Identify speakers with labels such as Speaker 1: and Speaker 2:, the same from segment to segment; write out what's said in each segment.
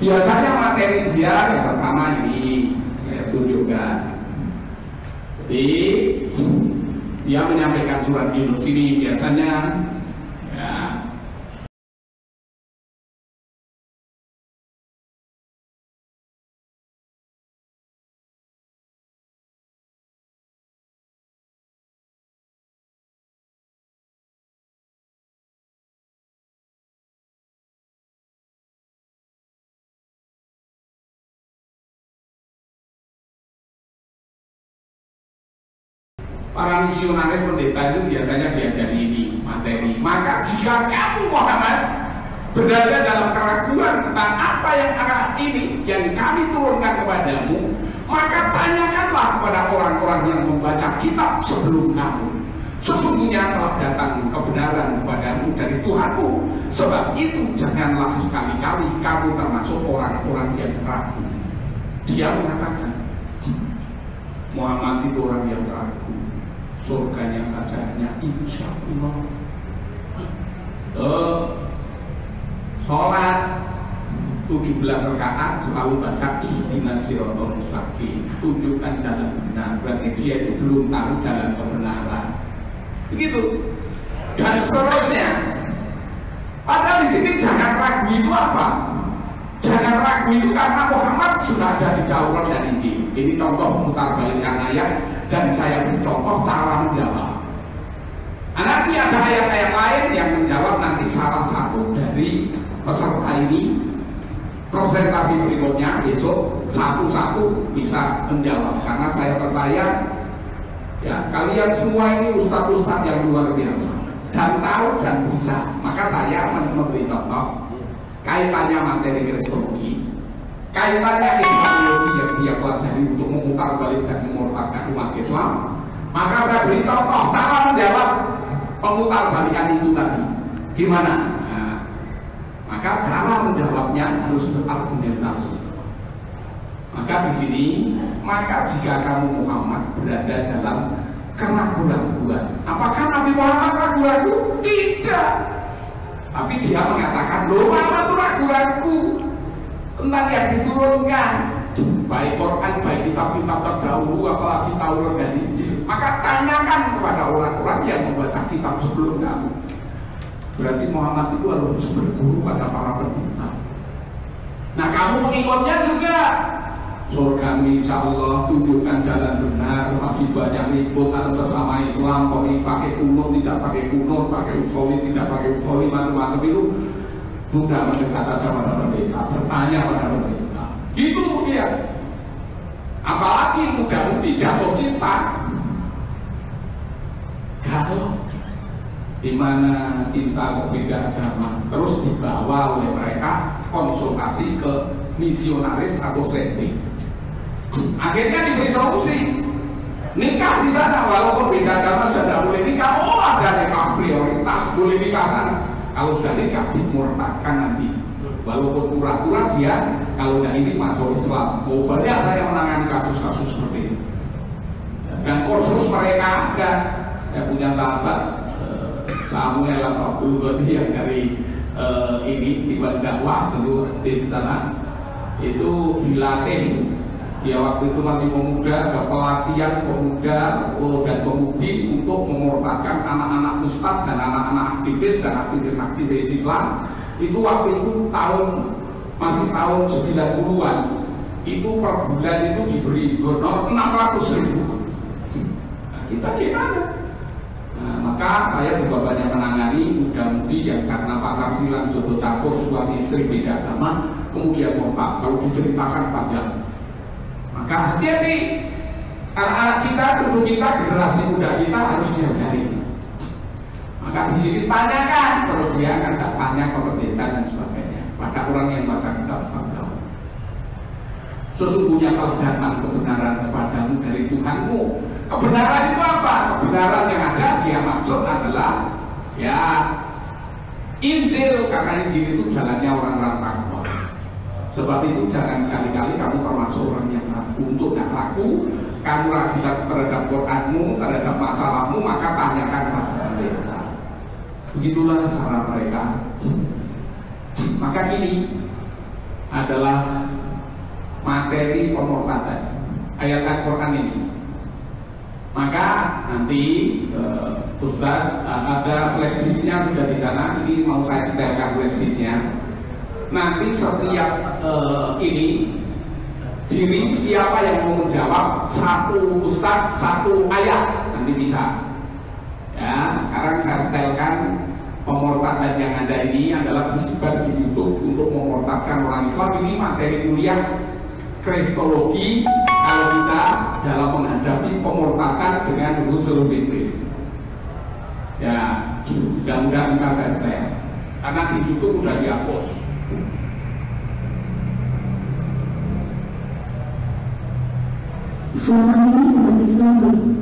Speaker 1: Biasanya materi dia yang pertama ini saya tunjukkan. Jadi dia menyampaikan surat Yunus ini biasanya ya, para misionaris pendeta itu biasanya diajari ini materi. Maka jika kamu Muhammad berada dalam keraguan tentang apa yang ini yang kami turunkan kepadamu, maka tanyakanlah kepada orang-orang yang membaca kitab sebelum kamu. Sesungguhnya telah datang kebenaran kepadamu dari Tuhanmu. Sebab itu janganlah sekali-kali kamu termasuk orang-orang yang ragu. Dia mengatakan Muhammad itu orang yang ragu. Surganya saja hanya insya Allah. Sholat 17 rakaat selalu baca ihdinas siratal mustaqim, tunjukkan jalan benar. Berarti dia itu belum tahu jalan kebenaran. Begitu. Dan seterusnya. Padahal di sini jangan ragu itu apa? Jangan ragu itu karena Muhammad sudah ada di Taurat dan Injil. Ini contoh memutar balikan ayat. Dan saya beri contoh cara menjawab. Nanti ada ayat-ayat lain yang menjawab nanti salah satu dari peserta ini. Presentasi berikutnya besok satu-satu bisa menjawab. Karena saya percaya ya kalian semua ini ustadz-ustadz yang luar biasa dan tahu dan bisa. Maka saya memberi contoh kaitannya materi kristologi, kaitannya Islamologi yang dia pelajari untuk memutar balik dan memurtadkan umat Islam. Maka saya beri contoh cara menjawab pemutar balikan itu tadi. Gimana? Nah, maka cara menjawabnya harus berargumentasi. Maka di sini, maka jika kamu Muhammad berada dalam keraguan-raguan, apakah Nabi Muhammad ragu-ragu? Tidak. Tapi dia mengatakan, loh Muhammad itu ragu-ragu tentang yang diturunkan, baik Quran, baik kitab-kitab terdahulu, apalagi Taurat dan Injil. Maka tanyakan kepada orang-orang yang membaca kitab sebelum kamu. Berarti Muhammad itu harus berguru pada para pendeta. Nah kamu pengikutnya juga, surga insya Allah, tunjukkan jalan benar. Masih banyak ribut antara sesama Islam, kok ini pakai kunut, tidak pakai kunut, pakai usoli, tidak pakai usoli, macam-macam itu. Sudah mendekat aja pada pendeta, bertanya pada pendeta. Gitu dia. Apalagi mudah-mudi jatuh cinta. Kalau di mana cinta berbeda agama terus dibawa oleh mereka konsultasi ke misionaris atau sekte, akhirnya diberi solusi nikah di sana walaupun beda agama sudah boleh nikah. Oh ada nikah prioritas, boleh nikah sana. Kalau sudah nikah dimurtadkan nanti, walaupun pura-pura dia kalau tidak ini masuk Islam. Oh banyak saya menangani kasus-kasus seperti itu. Dan kursus mereka ada. Saya punya sahabat Samuel atau Abdul Ghani yang dari ini di dakwah dulu di tanah itu dilatih. Dia waktu itu masih pemuda, ada pelatihan pemuda dan pemudi untuk memurtadkan anak-anak ustadz dan anak-anak aktivis dan aktivis Islam. Itu waktu itu masih tahun 90-an. Itu per bulan itu diberi honor 600.000. Nah, kita gimana? Nah, maka saya juga banyak menangani muda-mudi yang karena pacar silam, jodoh campur, suami istri beda agama, kemudian murtad. Kalau diceritakan panjang. Maka hati-hati, anak-anak kita, cucu kita, generasi muda kita harus diajari. Maka di sini tanyakan, terus dia akan tanya ke pendeta dan sebagainya. Pada orang yang baca kitab sebagainya. Sesungguhnya telah datang kebenaran kepadamu dari Tuhanmu. Kebenaran itu apa? Kebenaran yang ada dia maksud adalah ya Injil, karena Injil itu jalannya orang-orang takwa. Sebab itu jangan sekali-kali kamu termasuk orang yang ragu. Untuk tidak ragu, kamu ragu terhadap Quranmu, terhadap masalahmu, maka tanyakan kepada pendeta. Begitulah cara mereka. Maka ini adalah materi pemurtadan ayat Al-Quran ini. Maka nanti Ustaz ada flash disknya sudah di sana. Ini mau saya setelkan flash disknya. Nanti setiap ini diri siapa yang mau menjawab satu Ustaz satu ayat nanti bisa. Ya, sekarang saya setelkan pemurtadan yang ada ini adalah disebar di YouTube untuk memurtadkan orang Islam. Ini materi kuliah kristologi kalau kita dalam menghadapi pemurtadan dengan Huzul Fitri. Ya, mudah-mudahan bisa saya setel karena di YouTube sudah dihapus.
Speaker 2: Selama ini umat Islam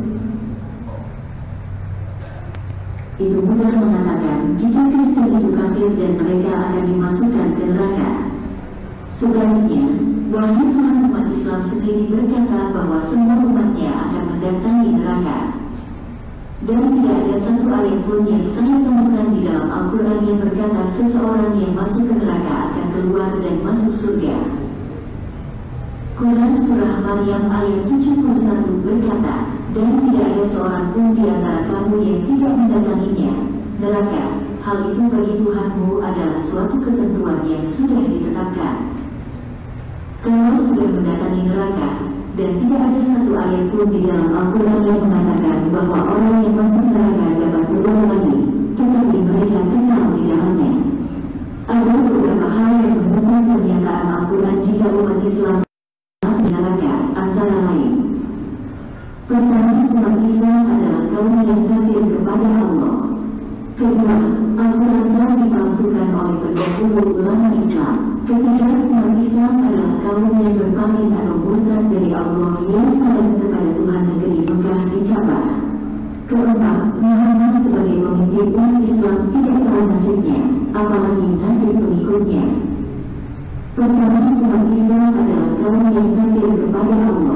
Speaker 2: itu mudah mengatakan jika Kristen itu kafir dan mereka akan dimasukkan ke neraka. Sebaliknya, wahyu Tuhan umat Islam sendiri berkata bahwa semua umatnya akan mendatangi neraka. Dan tidak ada satu ayat pun yang saya temukan di dalam Al-Quran yang berkata seseorang yang masuk ke neraka akan keluar dan masuk surga. Quran Surah Maryam ayat 71 berkata, dan tidak ada seorang pun di antara kamu yang tidak mendatanginya neraka. Hal itu bagi Tuhanmu adalah suatu ketentuan yang sudah ditetapkan. Kalau sudah mendatangi neraka, dan tidak ada satu ayat pun di dalam Al-Quran yang mengatakan bahwa orang yang masuk neraka dapat keluar lagi, tetapi mereka kekal di dalamnya. Ada beberapa hal yang mendukung pernyataan Al-Quran jika umat Islam neraka, antara lain. Pertama, umat Islam adalah kaum yang kafir kepada Allah. Kedua, Al-Quran telah dipalsukan oleh pendahulu ulama Islam. Ketiga, umat Islam adalah kaum yang berpaling atau murtad dari Allah Yerusalem kepada Tuhan negeri Mekah di Ka'bah. Keempat, Muhammad sebagai pemimpin umat Islam tidak tahu nasibnya, apalagi nasib pengikutnya. Pertama, umat Islam adalah kaum yang kafir kepada Allah.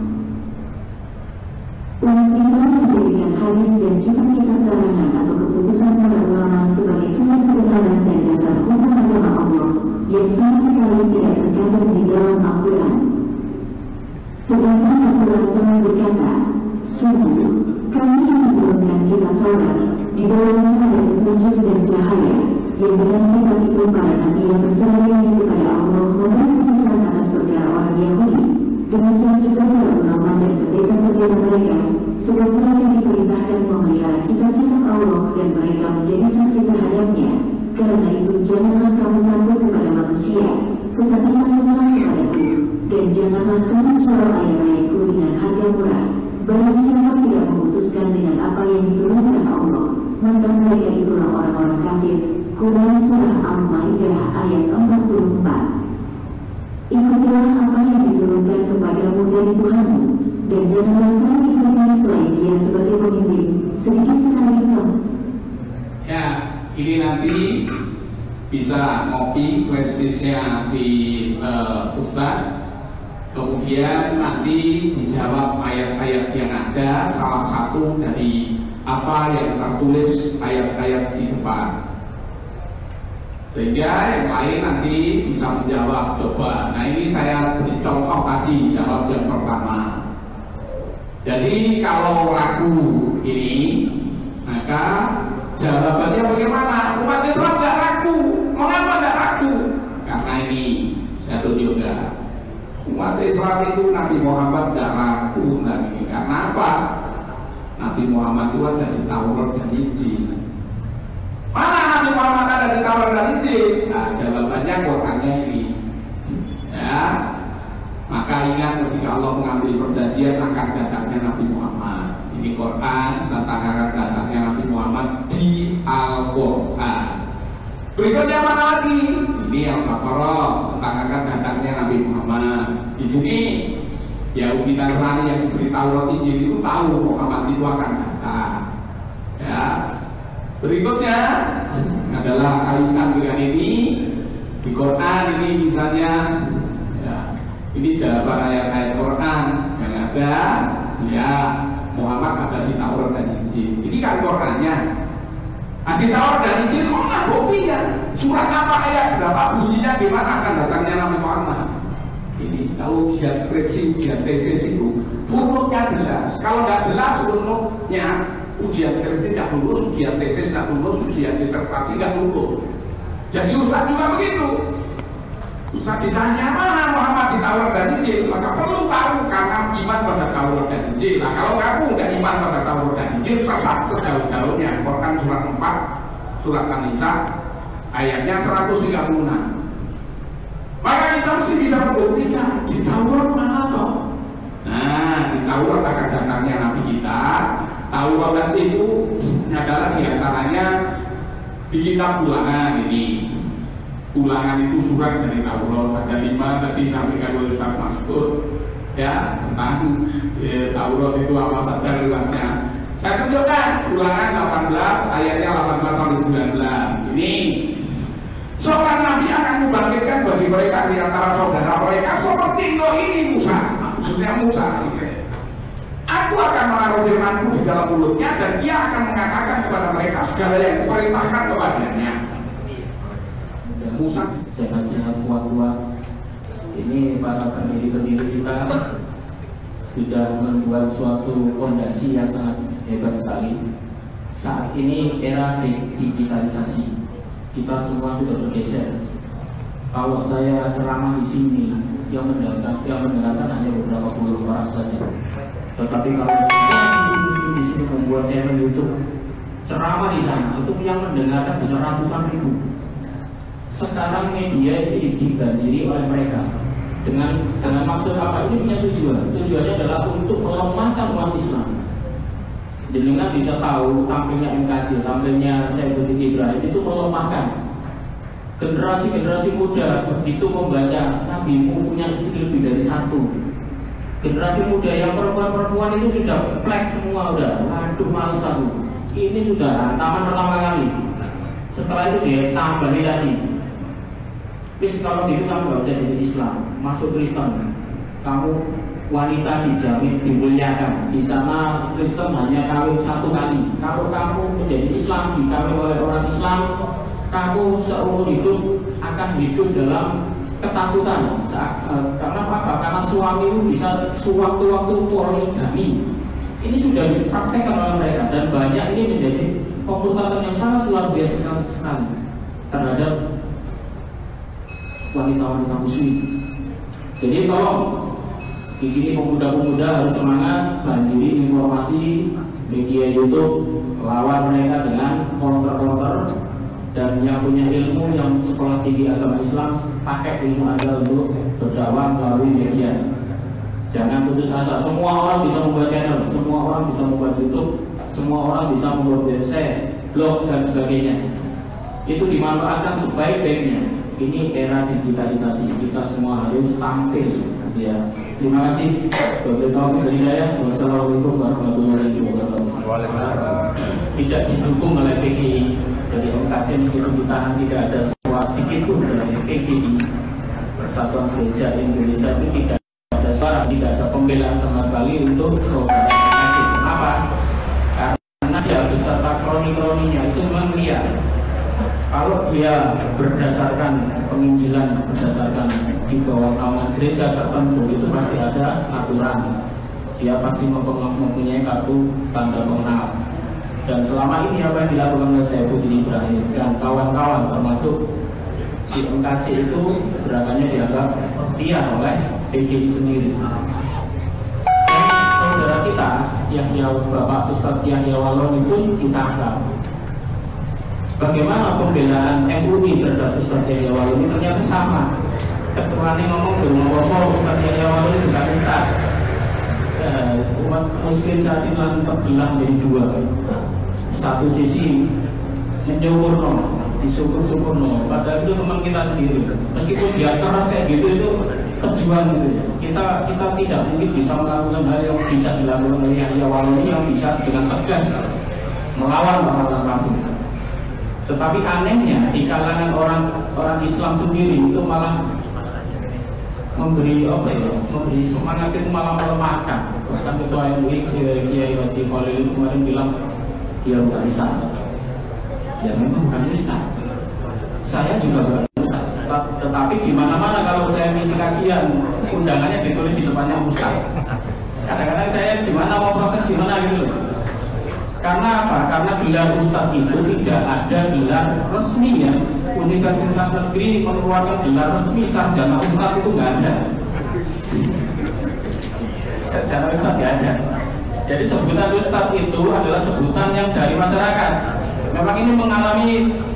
Speaker 2: Umat Islam menjadikan hadis dan kitab-kitab larangan atau keputusan para ulama sebagai sumber kebenaran dan dasar hukum agama Allah yang sama sekali tidak terkandung di dalam Al-Quran. Sedangkan Al-Quran telah berkata, sungguh, kami yang menurunkan kitab Taurat, di dalamnya ada petunjuk dan cahaya, yang dengan kitab itu para nabi yang berserah diri kepada Allah memberi putusan atas perkara orang Yahudi. Demikian juga para ulama dan pendeta-pendeta mereka, sebab mereka diperintahkan memelihara kitab-kitab Allah dan mereka menjadi saksi terhadapnya. Karena itu janganlah kamu takut kepada manusia, tetapi takutlah kepadaku, dan janganlah kamu jual ayat-ayatku dengan harga murah. Barang siapa tidak memutuskan dengan apa yang diturunkan Allah, maka mereka itulah orang-orang kafir. Quran Surah Al-Maidah ayat 44. Ikutilah apa yang diturunkan kepadamu dari Tuhanmu, dan janganlah kamu ikuti selain Dia sebagai pemimpin, sedikit sekali kamu.
Speaker 1: Ya, ini nanti bisa ngopi flash disknya di Ustaz. Kemudian nanti dijawab ayat-ayat yang ada, salah satu dari apa yang tertulis ayat-ayat di depan. Sehingga yang lain nanti bisa menjawab coba. Nah ini saya beri contoh tadi jawab yang pertama. Jadi kalau ragu ini, maka jawabannya bagaimana? Umat Islam tidak ragu. Mengapa tidak ragu? Karena ini saya tunjukkan. Umat Islam itu Nabi Muhammad tidak ragu. Dan ini karena apa? Nabi Muhammad itu ada di Taurat dan Injil. Mana Nabi Muhammad ada di Taurat dan Injil? Nah, jawabannya Qurannya ini. Ya, maka ingat ketika Allah mengambil perjanjian akan datangnya Nabi Muhammad. Ini Quran tentang akan datangnya Nabi Muhammad di Al-Quran. Berikutnya mana lagi? Ini Al-Baqarah tentang akan datangnya Nabi Muhammad. Di sini Yahudi Nasrani yang diberi Taurat Injil itu tahu Muhammad itu akan datang. Ya. Berikutnya adalah kaitan dengan ini di Quran ini misalnya, ya, ini jawaban ayat-ayat Quran yang ada, ya Muhammad ada di Taurat dan Injil. Ini kan Qurannya. Nah, ditawar dan Injil, mana buktinya? Surat apa, ayat berapa, bunyinya gimana akan datangnya Nabi Muhammad? Ini kalau ujian skripsi, ujian tesis itu runutnya jelas. Kalau nggak jelas runutnya, ujian skripsi nggak lulus, ujian tesis nggak lulus, ujian disertasi nggak lulus. Jadi Ustaz juga begitu. Ustaz ditanya mana Muhammad di Taurat dan Injil, maka perlu tahu karena iman pada Taurat dan Injil. Nah, kalau kamu nggak iman pada Taurat dan Injil, sesat sejauh-jauhnya. Quran surat 4, surat An-Nisa, ayatnya 136. Maka kita mesti bisa membuktikan di Taurat mana toh. Nah, di Taurat akan datangnya Nabi kita. Taurat itu adalah diantaranya di kitab Ulangan ini. Ulangan itu surat dari Taurat, ada 5 tadi sampaikan oleh Ustaz Maskur ya tentang Taurat itu apa saja suratnya. Saya tunjukkan Ulangan 18 ayatnya 18 sampai 19. Ini seorang Nabi akan membangkitkan bagi mereka di antara saudara mereka seperti ini Musa, maksudnya Musa. Aku akan menaruh firmanku di dalam mulutnya dan ia akan mengatakan kepada mereka segala yang kuperintahkan kepadanya. Musa
Speaker 3: sehat-sehat, kuat-kuat. Ini para pendiri-pendiri kita sudah membuat suatu fondasi yang sangat hebat sekali. Saat ini era digitalisasi, kita semua sudah bergeser. Kalau saya ceramah di sini, yang mendengarkan hanya beberapa puluh orang saja. Tetapi kalau saya di sini membuat channel YouTube, ceramah di sana, itu yang mendengarkan bisa ratusan ribu. Sekarang media ini dibanjiri oleh mereka dengan maksud apa? Ini punya tujuan. Tujuannya adalah untuk melemahkan umat Islam. Jenengan bisa tahu tampilnya MKJ, tampilnya Saifuddin Ibrahim itu melemahkan generasi muda. Begitu membaca Nabimu punya istri lebih dari satu. Generasi muda yang perempuan itu sudah plek semua, udah waduh males aku. Ini sudah hantaman pertama kali. Setelah itu dia tambahin lagi. Terus kalau gitu kamu gak bisa jadi Islam, masuk Kristen, kamu wanita dijamin dimuliakan. Di sana Kristen hanya kawin 1 kali. Kalau kamu menjadi Islam, dikawin oleh orang Islam, kamu seumur hidup akan hidup dalam ketakutan. Karena apa? Karena suami itu bisa sewaktu-waktu poligami. Ini sudah dipraktekkan oleh mereka dan banyak ini menjadi komurtatan yang sangat luar biasa sekali terhadap wanita-wanita muslim. Jadi tolong di sini pemuda-pemuda harus semangat, banjiri informasi media YouTube, lawan mereka dengan counter dan yang punya ilmu, yang sekolah tinggi agama Islam, pakai ilmu Anda untuk berdakwah melalui media. Jangan putus asa. Semua orang bisa membuat channel, semua orang bisa membuat YouTube, semua orang bisa membuat website, blog dan sebagainya. Itu dimanfaatkan sebaik-baiknya. Ini era digitalisasi, kita semua harus tampil ya. Terima kasih. Wassalamualaikum warahmatullahi wabarakatuh. Tidak didukung oleh PGI dari MKJ meskipun ditahan, tidak ada suara sedikit pun dari PGI Persatuan Gereja Indonesia itu tidak ada suara, tidak ada pembelaan sama sekali untuk saudara MKJ. Kenapa? Karena dia beserta kroni-kroninya itu memang liar. Kalau dia berdasarkan penginjilan, berdasarkan di bawah naungan gereja tertentu, itu pasti ada aturan. Dia pasti mempunyai kartu tanda pengenal. Dan selama ini apa yang dilakukan oleh Saifuddin Ibrahim dan kawan-kawan termasuk si MKJ itu gerakannya dianggap liar oleh PGI sendiri. Dan saudara kita, Bapak Ustadz Yahya Walon itu ditangkap. Bagaimana pembelaan MUI terhadap Ustadz Yahya Walon ini ternyata sama. Ketuanya ngomong berumur Ustadz Yahya Walon itu bukan Ustadz. Umat Muslim saat ini langsung terbelah menjadi 2. Satu sisi menyempurno, disukur-sukurno. Padahal itu teman kita sendiri. Meskipun dia keras kayak gitu itu perjuangan gitu ya. Kita tidak mungkin bisa melakukan hal yang bisa dilakukan oleh Yahya Walon yang bisa dengan tegas melawan orang-orang kafir. Tetapi anehnya di kalangan orang Islam sendiri itu malah memberi memberi semangat, itu malah melemahkan. Bahkan ketua MUI Kiai Haji Khalil kemarin bilang dia bukan Islam. Ya memang bukan ustaz. Saya juga bukan ustaz. Tetapi di mana-mana kalau saya mengisi kajian, undangannya ditulis di depannya ustaz. Kadang-kadang saya gimana mau protes gimana gitu. Karena apa? Karena gelar ustaz itu tidak ada gelar resmi ya. Universitas negeri mengeluarkan gelar resmi sarjana ustaz itu nggak ada. Sarjana ustaz nggak ada. Jadi sebutan ustaz itu adalah sebutan yang dari masyarakat. Memang ini mengalami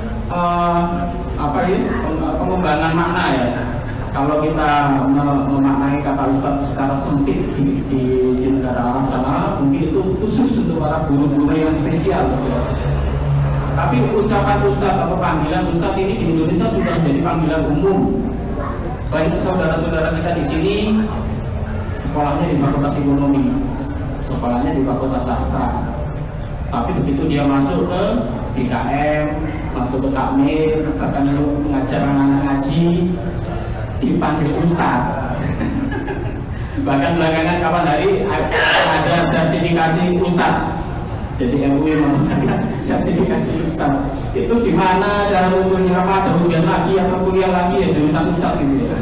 Speaker 3: pengembangan makna ya. Kalau kita memaknai kata ustaz secara sempit di negara Arab sana, mungkin itu khusus untuk para guru-guru yang spesial. Tapi ucapan ustaz atau panggilan ustaz ini di Indonesia sudah menjadi panggilan umum. Baik saudara-saudara kita di sini sekolahnya di Fakultas Ekonomi, sekolahnya di Fakultas Sastra. Tapi begitu dia masuk ke DKM, masuk ke takmir, bahkan mengajar anak-anak ngaji, dipanggil ustaz. Bahkan belakangan kapan hari ada sertifikasi ustaz. Jadi MUI menggunakan sertifikasi ustaz. Itu gimana cara ukurnya? Apa ada ujian lagi atau kuliah lagi ya jurusan ustaz gitu ya.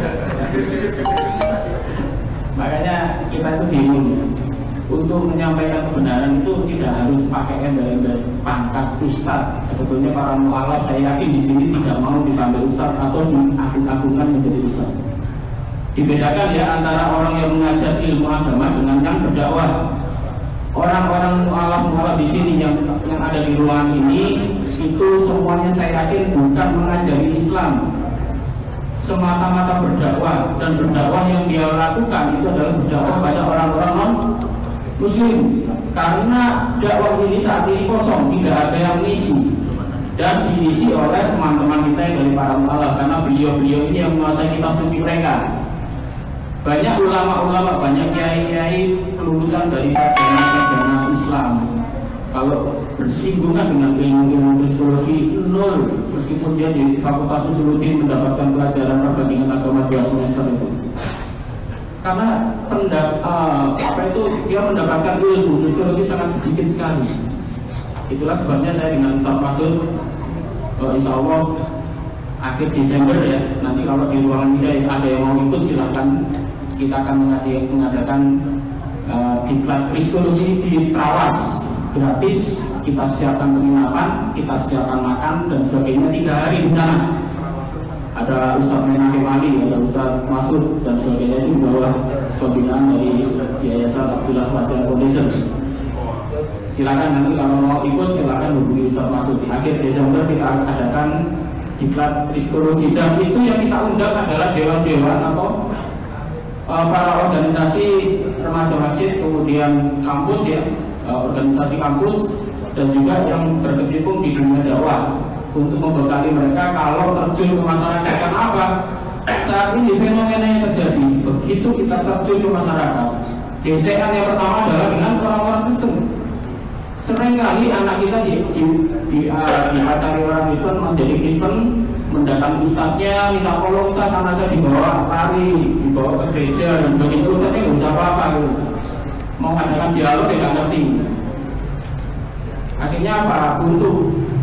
Speaker 3: Makanya kita itu bingung. Untuk menyampaikan kebenaran itu tidak harus pakai embel-embel pangkat ustaz. Sebetulnya para mu'alaf saya yakin di sini tidak mau dipanggil ustaz atau diagung-agungkan menjadi ustaz. Dibedakan ya antara orang yang mengajar ilmu agama dengan yang berdakwah. Orang-orang mu'alaf di sini yang ada di ruangan ini itu semuanya saya yakin bukan mengajari Islam, semata-mata berdakwah, dan berdakwah yang dia lakukan itu adalah berdakwah pada orang-orang non-muslim. Karena dakwah ini saat ini kosong, tidak ada yang mengisi, dan diisi oleh teman-teman kita yang dari para mu'alaf, karena beliau-beliau ini yang menguasai kitab suci mereka. Banyak ulama-ulama, banyak kiai-kiai lulusan dari sarjana-sarjana Islam. Kalau bersinggungan dengan ilmu kristologi nol, meskipun dia di Fakultas Usuluddin mendapatkan pelajaran perbandingan agama 2 semester itu. Karena dia mendapatkan ilmu kristologi sangat sedikit sekali. Itulah sebabnya saya dengan Ustaz Masud, insya Allah akhir Desember ya, nanti kalau di ruangan kita ada yang mau ikut silahkan. Kita akan mengadakan diklat kristologi di Trawas gratis. Kita siapkan penginapan, kita siapkan makan dan sebagainya 3 hari di sana. Ada Ustaz Menahem Ali, ada Ustaz Masud dan sebagainya, itu bawah pembinaan dari Yayasan Abdullah Wasir Foundation. Silakan nanti kalau mau ikut silakan hubungi Ustaz Masud. Di akhir Desember kita adakan diklat kristologi, dan itu yang kita undang adalah dewan-dewan atau para organisasi remaja masjid, kemudian kampus ya, organisasi kampus, dan juga yang berkecimpung di dunia dakwah untuk membekali mereka kalau terjun ke masyarakat. Kenapa? Saat ini fenomena yang terjadi, begitu kita terjun ke masyarakat, gesekan yang pertama adalah dengan orang-orang Kristen. Seringkali anak kita dipacari orang Kristen, menjadi Kristen, mendatang ustadznya, minta tolong ustadz karena saya dibawa lari, dibawa ke gereja dan sebagainya. Ustadznya nggak usah apa-apa gitu. Mau mengadakan dialog ya nggak ngerti. Akhirnya apa? Buntu.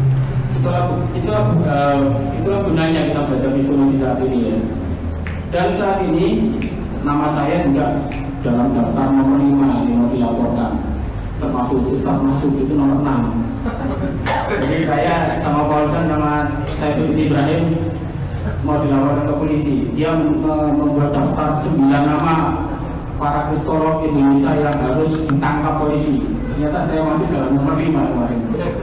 Speaker 3: Itulah gunanya kita belajar kristologi saat ini ya. Dan saat ini nama saya juga dalam daftar nomor 5 yang mau dilaporkan, termasuk Ustaz Masud itu nomor 6. Jadi saya sama Paulsen sama Saiful Ibrahim mau dilaporkan ke polisi. Dia membuat daftar 9 nama para kristolog Indonesia yang harus ditangkap polisi. Ternyata saya masih dalam nomor 5 kemarin.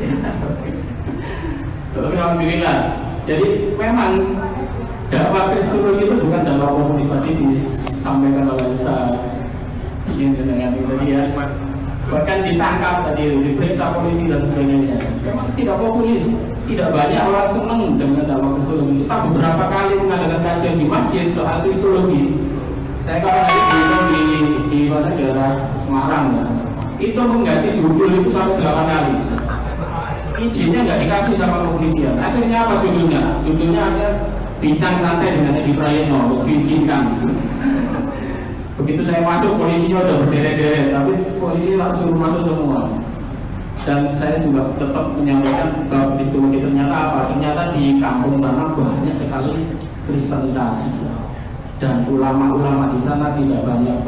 Speaker 3: Tapi alhamdulillah. Jadi memang dakwah kristologi itu bukan dakwah komunis tadi disampaikan oleh Ustaz yang dengan itu tadi ya. Bahkan ditangkap tadi, diperiksa polisi dan sebagainya. Memang tidak populis, tidak banyak orang senang dengan dakwah kristologi. Kita beberapa kali mengadakan kajian di masjid soal kristologi. Saya kapan hari di mana daerah Semarang ya, itu mengganti judul itu sampai 8 kali. Izinnya nggak dikasih sama kepolisian. Akhirnya apa judulnya? Judulnya ada bincang santai dengan Edi Prayitno, diizinkan. Begitu saya masuk, polisinya udah berderet-deret, tapi polisi langsung masuk semua. Dan saya juga tetap menyampaikan bahwa kristologi ternyata apa? Ternyata di kampung sana banyak sekali kristenisasi, dan ulama-ulama di sana tidak banyak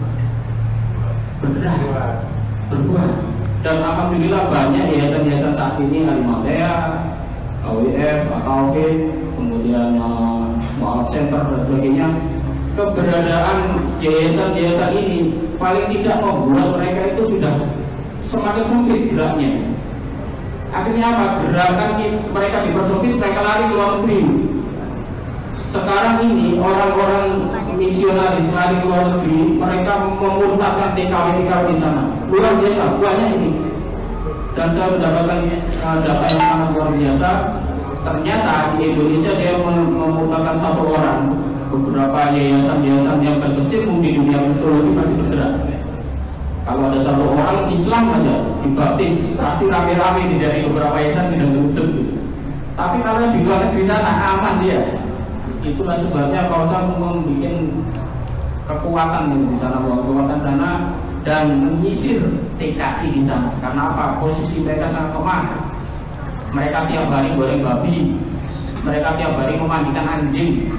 Speaker 3: berbuat. Dan alhamdulillah banyak yayasan-yayasan saat ini, Alimatea, AWF, AKOK, kemudian Mu'alaf Center dan sebagainya. Keberadaan yayasan-yayasan ini paling tidak membuat mereka itu sudah semakin sempit geraknya. Akhirnya apa? Gerakan mereka dipersempit, mereka lari ke luar negeri. Sekarang ini orang-orang misionaris lari ke luar negeri, mereka memuntaskan TKW di sana. Luar biasa, banyak ini. Dan saya mendapatkan data yang sangat luar biasa. Ternyata di Indonesia dia memuntaskan satu orang. Beberapa yayasan-yayasan yang terkecil di dunia kristologi pasti bergerak. Kalau ada satu orang Islam aja dibaptis, pasti rame-rame dari beberapa yayasan tidak menutup. Tapi kalau di luar negeri sana aman dia. Itulah sebabnya Paulus membuat kekuatan di sana, kekuatan sana, dan menyisir TKI di sana. Karena apa? Posisi mereka sangat lemah. Mereka tiap hari goreng babi, mereka tiap hari memandikan anjing.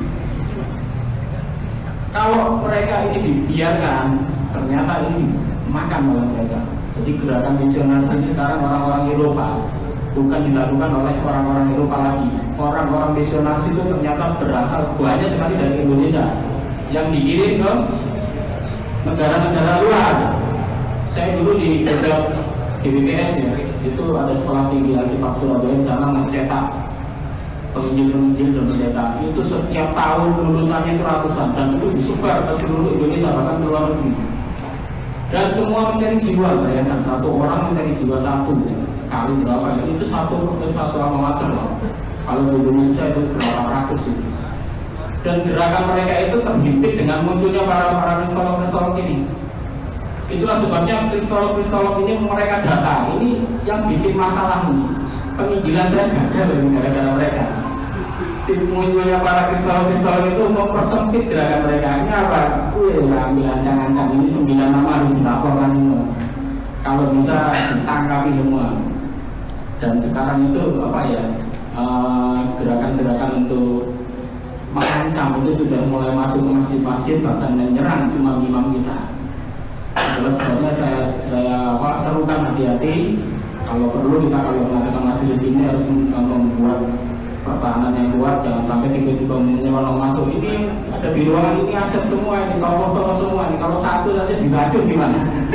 Speaker 3: Kalau mereka ini dibiarkan, ternyata ini makan oleh mereka. Jadi gerakan misionaris ini sekarang orang-orang Eropa, bukan dilakukan oleh orang-orang Eropa lagi. Orang-orang misionaris itu ternyata berasal banyak sekali dari Indonesia yang dikirim ke negara-negara luar. Saya dulu di kerja GBPS ya, itu ada sekolah tinggi Alkitab Surabaya di sana mencetak penginjil dan pendeta. Itu setiap tahun lulusannya itu ratusan, dan itu disebar ke seluruh Indonesia bahkan ke luar negeri. Dan semua mencari jiwa, bayangkan satu orang mencari jiwa satu kali berapa itu satu alma mater. Kalau di Indonesia itu berapa ratus itu. Dan gerakan mereka itu terhimpit dengan munculnya para kristolog ini. Itulah sebabnya kristolog ini mereka data ini yang bikin masalah ini. Penginjilan saya gagal gara-gara mereka. Munculnya para kristolog itu mempersempit gerakan mereka. Ini apa? Ambil ancang-ancang ini 9 nama harus dilaporkan semua. Kalau bisa ditangkapi semua. Dan sekarang itu apa ya? Gerakan-gerakan untuk mengancam itu sudah mulai masuk ke masjid-masjid, bahkan menyerang imam-imam kita. Terus sebabnya saya serukan hati-hati. Kalau perlu kita kalau mengadakan majelis ini harus membuat pertahanan yang kuat, jangan sampai tiba-tiba menyerang masuk. Ini ada di ruangan ini aset semua, ini tokoh-tokoh semua, ini kalau satu saja diracun gimana?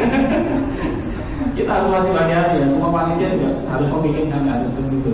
Speaker 3: Kita harus waspada ya, semua panitia juga harus memikirkan, harus begitu.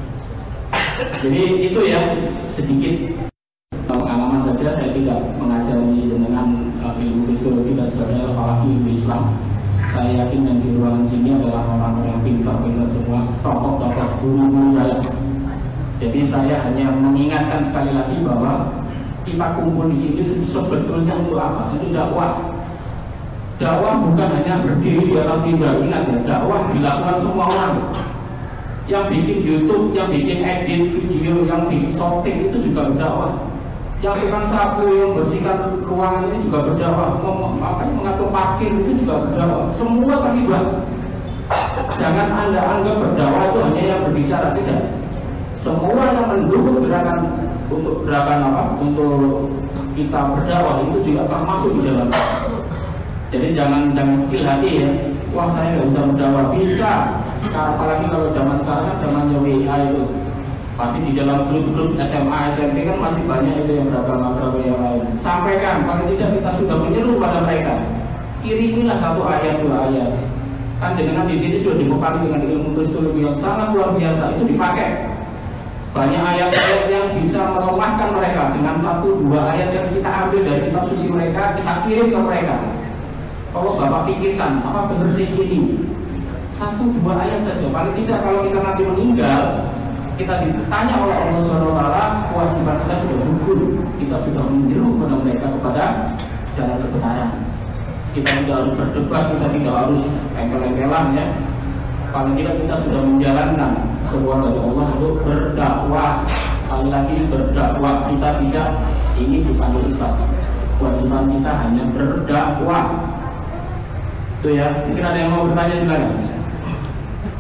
Speaker 3: Jadi itu ya sedikit pengalaman saja. Saya tidak mengajari dengan ilmu kristologi dan sebagainya, apalagi ilmu Islam. Saya yakin yang di ruangan sini adalah orang-orang yang pintar-pintar semua, tokoh-tokoh guru-guru saya. Jadi saya hanya mengingatkan sekali lagi bahwa kita kumpul di sini sebetulnya untuk apa? Untuk dakwah. Dakwah bukan hanya berdiri di atas mimbar. Ingat ya, dakwah dilakukan semua orang. Yang bikin YouTube, yang bikin edit video, yang bikin shooting itu juga berdakwah. Yang tukang sapu, yang bersihkan ruangan ini juga berdakwah. Mengatur parkir itu juga berdakwah. Semua terlibat. Jangan Anda anggap berdakwah itu hanya yang berbicara, tidak. Semua yang mendukung gerakan untuk gerakan apa? Untuk kita berdakwah itu juga termasuk di dalam. Jadi jangan kecil hati ya. Wah saya nggak bisa berdakwah, bisa. Sekarang apalagi kalau zaman sekarang kan zamannya WA itu. Pasti di dalam grup-grup SMA, SMP kan masih banyak itu yang beragama yang lain. Sampaikan, paling tidak kita sudah menyeru pada mereka. Kirimilah satu ayat, 2 ayat. Kan dengan di sini sudah dibekali dengan ilmu kristologi yang sangat luar biasa, itu dipakai. Banyak ayat-ayat yang bisa melemahkan mereka. Dengan 1-2 ayat yang kita ambil dari kitab suci mereka, kita kirim ke mereka. Kalau Bapak pikirkan, apa benar sih ini? 1-2 ayat saja. Paling tidak kalau kita nanti meninggal, kita ditanya oleh Allah Subhanahu wa taala, kewajiban kita sudah gugur. Kita sudah menyeru kepada mereka kepada jalan kebenaran. Kita tidak harus berdebat, kita tidak harus empel-empelan ya. Paling tidak kita sudah menjalankan seruan dari Allah untuk berdakwah. Sekali lagi berdakwah, kita tidak ini bukan Islam. Kewajiban kita hanya berdakwah. Itu ya. Mungkin ada yang mau bertanya, silakan.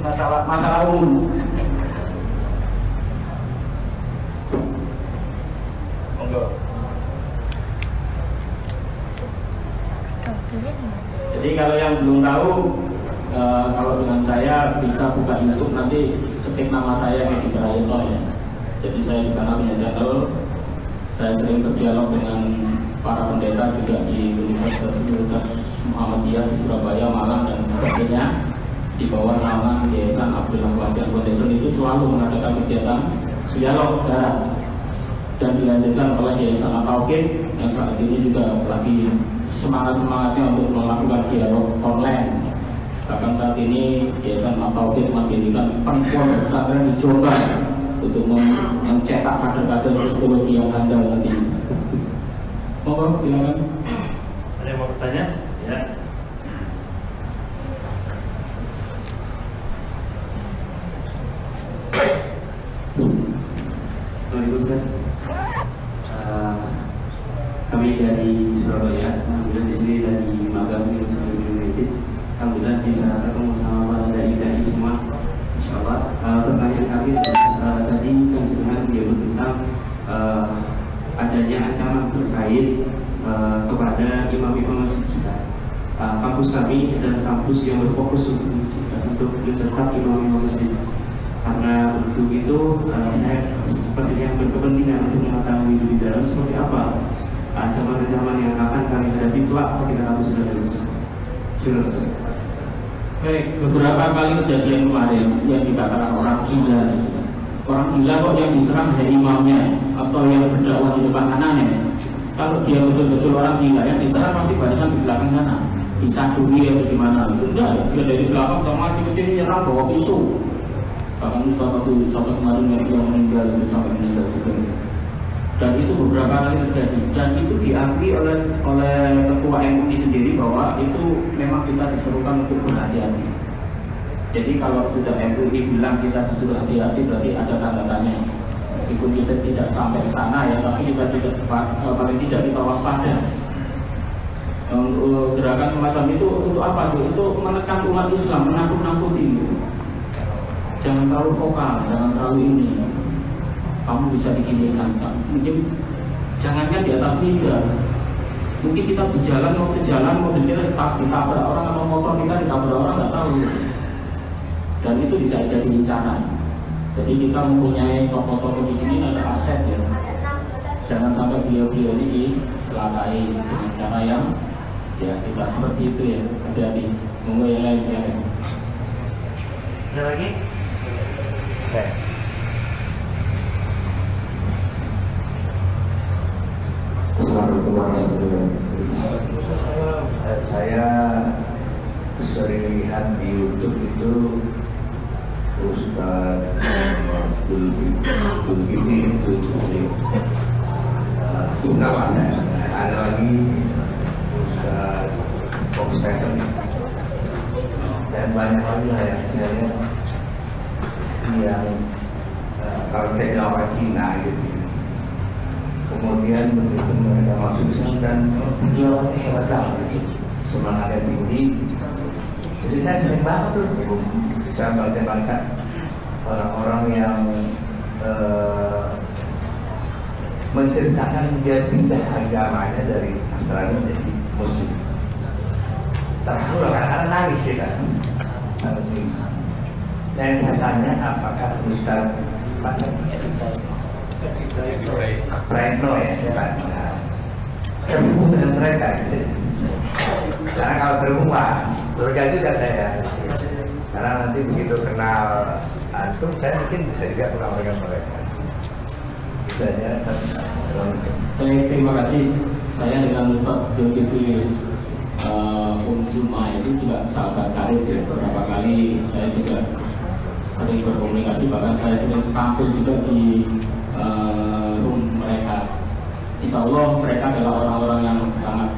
Speaker 3: masalah umum. Jadi kalau yang belum tahu, kalau dengan saya bisa buka YouTube, nanti ketik nama saya Medi Prayitno ya. Jadi saya di sana punya channel. Saya sering berdialog dengan para pendeta juga di Universitas Muhammadiyah di Surabaya, Malang dan sebagainya. Di bawah naungan Yayasan Abdullah Wasian Foundation itu selalu mengadakan kegiatan dialog darat dan dilanjutkan oleh Yayasan At-Tauhid yang saat ini juga lagi semangat-semangatnya untuk melakukan dialog online. Bahkan saat ini Yayasan At-Tauhid mendirikan perempuan pesantren di Jombang untuk mencetak kader-kader psikologi yang handal nanti. Monggo silakan.
Speaker 4: Ada yang mau bertanya? Ya.
Speaker 5: Assalamualaikum Ustaz. Kami dari Surabaya, alhamdulillah di sini dari magang di Muslim United. Alhamdulillah bisa ketemu sama para dai-dai semua. Insyaallah. Pertanyaan kami tadi kan menyebut tentang adanya ancaman terkait kepada imam-imam masjid kita. Kampus kami adalah kampus yang berfokus untuk mencetak imam-imam masjid. Karena untuk itu saya seperti yang berkepentingan untuk mengetahui di dalam seperti apa ancaman-ancaman yang akan kami hadapi kelak ketika kami sudah lulus.
Speaker 3: Baik, beberapa kali kejadian kemarin yang dikatakan orang gila kok yang diserang dari imamnya atau yang berdakwah di depan anaknya. Kalau dia betul-betul orang gila, yang diserang pasti barisan di belakang sana, disadumi atau gimana. Itu enggak, dia dari belakang sama di sini nyerang bawa pisau. Bahkan Mustafa kemarin yang meninggal sampai meninggal juga. Dan itu beberapa kali terjadi, dan itu diakui oleh ketua MUI sendiri bahwa itu memang kita diserukan untuk berhati-hati. Jadi kalau sudah MUI bilang kita disuruh hati-hati, berarti ada tanda tanya. Meskipun kita tidak sampai ke sana ya, tapi kita tidak paling tidak kita waspada. Untuk gerakan semacam itu untuk apa sih? Untuk menekan umat Islam, menakut-nakuti. Jangan terlalu vokal, jangan terlalu ini. Kamu bisa diginikan, mungkin jangankan di atas lidah. Mungkin kita berjalan, mau ke jalan, mau kita ditabrak orang atau motor kita ditabrak orang, nggak tahu. Dan itu bisa jadi bencana. Jadi kita mempunyai tokoh-tokoh di sini ada aset ya. Jangan sampai beliau-beliau ini dicelakai dengan cara yang ya kita seperti itu ya. Hati-hati. Monggo yang lain ya.
Speaker 4: Ada lagi? Oke.
Speaker 6: Assalamualaikum warahmatullahi wabarakatuh. Saya sering lihat di YouTube itu Ustaz Abdul Ghani itu nama saya. Ada lagi Ustaz Bob Stephen dan banyak lagi lah yang saya lihat yang kalau saya bilang orang Cina gitu. Kemudian begitu mereka masuk Islam dan perjuangannya hebat banget, semangatnya tinggi. Jadi saya sering banget tuh bisa baca orang-orang yang menceritakan dia pindah agamanya dari Nasrani menjadi Muslim. Terharu kadang-kadang nangis ya kan. Saya tanya apakah Ustaz Prayitno ya, terhubung dengan mereka gitu. Karena kalau terhubung surga juga saya. Karena nanti begitu kenal antum, saya mungkin bisa juga kenal mereka. Itu aja.
Speaker 3: Baik, terima kasih. Saya dengan Ustaz Zulkifli Zuma itu juga sahabat karib ya. Beberapa kali saya juga sering berkomunikasi, bahkan saya sering tampil juga di room mereka. Insya Allah mereka adalah orang-orang yang sangat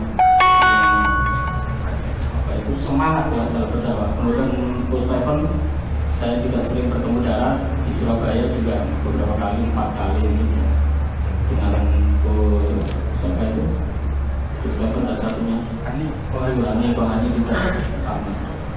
Speaker 3: semangat ya dalam berdakwah. Kemudian Gus Stephen, saya juga sering bertemu darat di Surabaya juga beberapa kali, 4 kali dengan siapa itu? Gus Stephen dan satunya Kohani juga sama.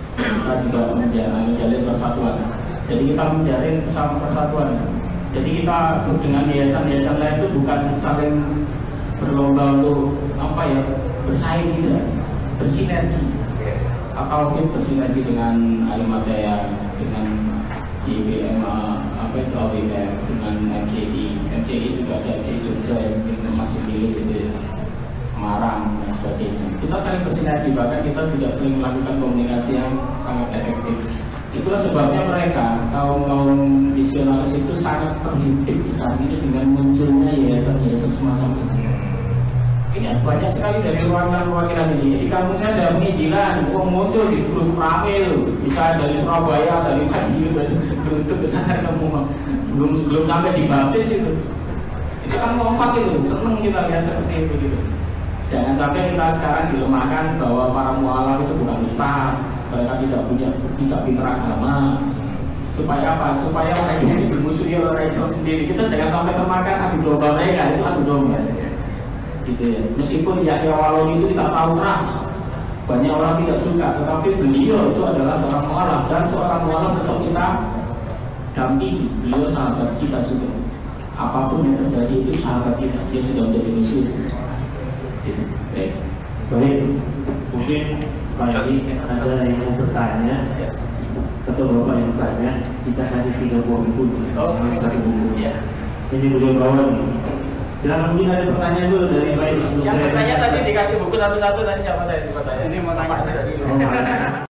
Speaker 3: kita juga menjalin persatuan. Jadi kita menjalin bersama persatuan. Jadi kita dengan yayasan-yayasan lain itu bukan saling berlomba untuk apa ya, bersaing, tidak, bersinergi. Atau mungkin bersinergi dengan Alimadaya, dengan IBM, apa itu AWM, dengan MCI juga ada MCI Jogja yang masih milik gitu ya, Semarang dan sebagainya. Kita saling bersinergi, bahkan kita juga sering melakukan komunikasi yang sangat efektif. Itulah sebabnya mereka kaum visionaris itu sangat terhimpit sekarang ini dengan munculnya yayasan-yayasan semacam ini. Ini banyak sekali dari perwakilan ini. Di kampung saya ada penginjilan, muncul di grup rame loh. Bisa dari Surabaya, dari Madiun, dari Guntur ke sana semua. Belum sampai dibaptis itu. Itu kan kompak itu, seneng kita lihat seperti itu gitu. Jangan sampai kita sekarang dilemahkan bahwa para mualaf itu bukan ustaz, mereka tidak pintar agama. Supaya apa? Supaya mereka ini bermusuhi oleh Islam sendiri. Kita jangan sampai termakan adu domba mereka, itu adu domba. Gitu ya. Meskipun Yahya Wallawi itu kita tahu keras, banyak orang tidak suka, tetapi beliau itu adalah seorang mualaf, dan seorang mualaf tetap kita dampingi. Beliau sahabat kita juga. Apapun yang terjadi itu sahabat kita, dia sudah menjadi musuh. Gitu.
Speaker 4: Baik, mungkin Pak Yadi ada yang mau bertanya atau Bapak yang bertanya, kita kasih 3 buah buku, satu buku. Ini beliau bawa nih. Silakan, mungkin ada pertanyaan dulu dari Pak Yadi sebelum
Speaker 3: yang
Speaker 4: saya.
Speaker 3: bertanya tadi dikasih buku satu-satu, tadi siapa tadi bertanya?
Speaker 4: Ini mau tanya.